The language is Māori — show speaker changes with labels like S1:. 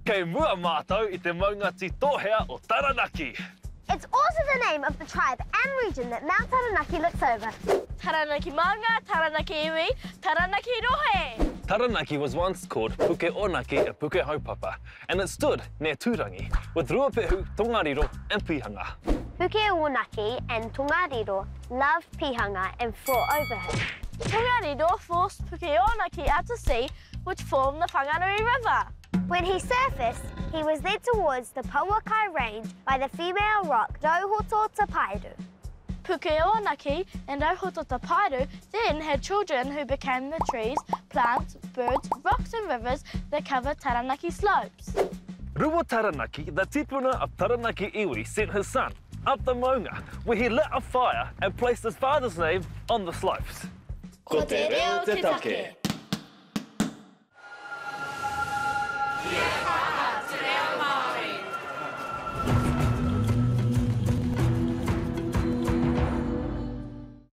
S1: Kei mua mātou I te maungati tōhea o Taranaki.
S2: It's also the name of the tribe and region that Mount Taranaki looks over.
S3: Taranaki Manga, Taranaki Iwi, Taranaki Rohe.
S1: Taranaki was once called Puke Onaki and Puke Haupapa, and it stood near Tūrangi, with Ruapehu, Tongariro and Pihanga.
S2: Puke Onaki and Tongariro loved Pihanga and fought over him.
S3: Tongariro forced Puke Onaki out to sea, which formed the Whanganui River.
S2: When he surfaced, he was led towards the Pauakai Range by the female rock Rauhoto Tapairu.
S3: Puke Onaki and Rauhoto Tapairu then had children who became the trees, plants, birds, rocks and rivers that cover Taranaki slopes.
S1: Rua Taranaki, the tipuna of Taranaki Iwi, sent his son up the maunga, where he lit a fire and placed his father's name on the slopes.
S4: Ko te reo te take.
S5: Yeah.